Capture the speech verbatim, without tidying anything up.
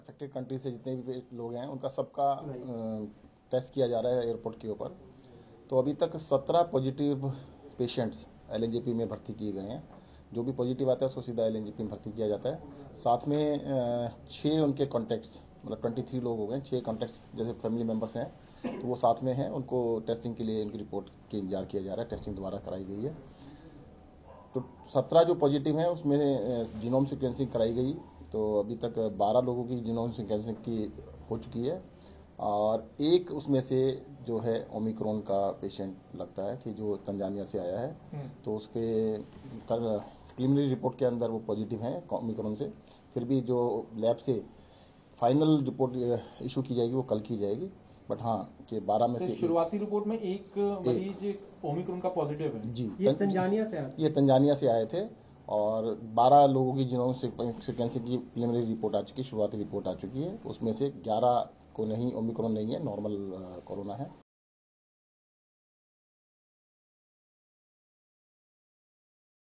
Affected country से जितने भी लोग हैं उनका सबका टेस्ट किया जा रहा है एयरपोर्ट के ऊपर। तो अभी तक सत्रह पॉजिटिव पेशेंट्स एलएनजेपी में भर्ती किए गए हैं। जो भी पॉजिटिव आता है उसको सीधा एलएनजेपी में भर्ती किया जाता है। साथ में छः उनके कॉन्टैक्ट्स, मतलब तेईस लोग हो गए, छः कॉन्टैक्ट्स जैसे फैमिली मेम्बर्स हैं तो वो साथ में हैं, उनको टेस्टिंग के लिए उनकी रिपोर्ट के इंतजार किया जा रहा है। टेस्टिंग दोबारा कराई गई है। तो सत्रह जो पॉजिटिव हैं उसमें जीनोम सीक्वेंसिंग कराई गई। तो अभी तक बारह लोगों की जीनोम सीक्वेंसिंग की हो चुकी है और एक उसमें से जो है ओमिक्रॉन का पेशेंट लगता है कि जो तंजानिया से आया है। तो उसके प्रिलिमिनरी रिपोर्ट के अंदर वो पॉजिटिव हैं ओमिक्रॉन से। फिर भी जो लैब से फाइनल रिपोर्ट इशू की जाएगी वो कल की जाएगी। बट हाँ कि बारह में से शुरुआती रिपोर्ट में एक मरीज ओमिक्रॉन का पॉजिटिव है। जी, ये तंजानिया से आए ये तंजानिया से आए थे और बारह लोगों की जीनोम सीक्वेंसिंग की प्रिलिमिनरी रिपोर्ट आ चुकी है, शुरुआती रिपोर्ट आ चुकी है। उसमें से ग्यारह को नहीं ओमिक्रॉन नहीं है, नॉर्मल कोरोना है।